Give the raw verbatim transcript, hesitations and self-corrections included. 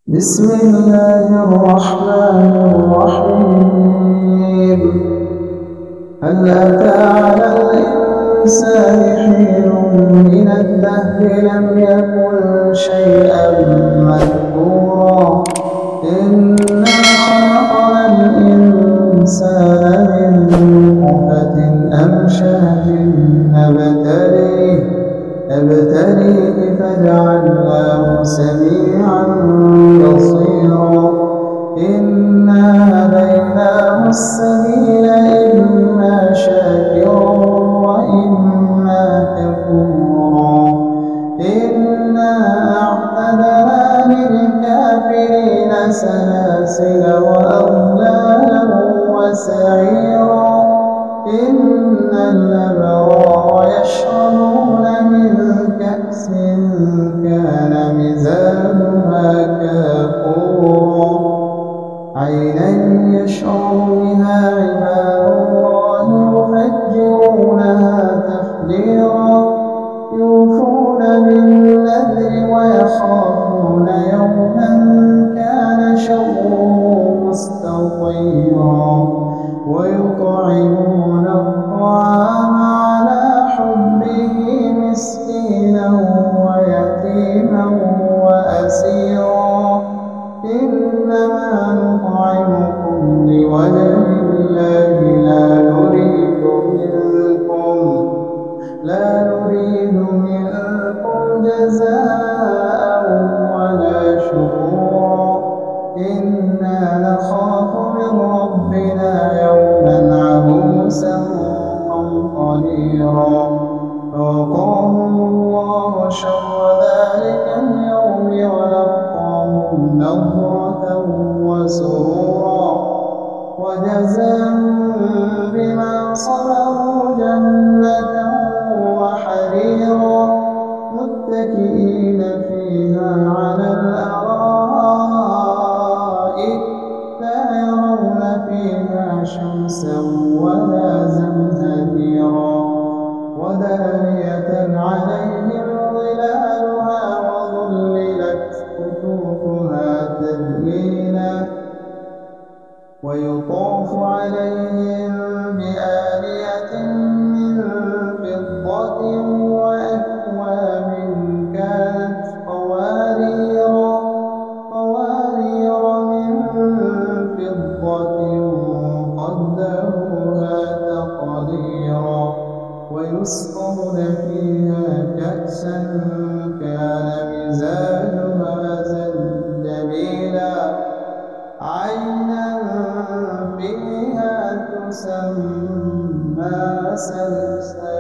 بسم الله الرحمن الرحيم. هل أتى على الإنسان حين من الدهر لم يكن شيئا مذكورا إنا خلقنا الإنسان من نطفة أمشاج نبتليه نبتليه فجعلناه سميعا بصيرا إنا هديناه السبيل إما شاكرا وإما كفورا إنا أعتدنا للكافرين سلاسل وأغلالا وسعيرا إن الأبرار يشربون من كأس كان مزاجها كافورا عينا يشرب بها عباد الله يفجرونها تفجيرا يوفون بالنذر ويخافون يوما كان شره مستطيرا ويطعمون الطعام على حبه مسكينا ويتيما وأسيرا إنما نطعمكم لوجه الله لا نريد منكم لا نريد منكم جزاء ولا شكورا إنا نخاف من ربنا يوما عبوسا قمطريرا فوقاهم الله شر ذلك اليوم ولقاهم نضرة وسرورا وجزاهم بما صبروا جنة وحريرا متكئين فيها على الأرائك لا يرون فيها شمسا ولا زمهريرا ودانية عليهم ظلالها وظللت قطوفها تذليلا ويطاف عليهم بآنية من فضة وأكواب كانت قواريرا قوارير من فضة قدروها تقديرا ويسقون فيها كأسا كان مزاجها زنجبيلا عينا فيها تسمى سلسبيلا.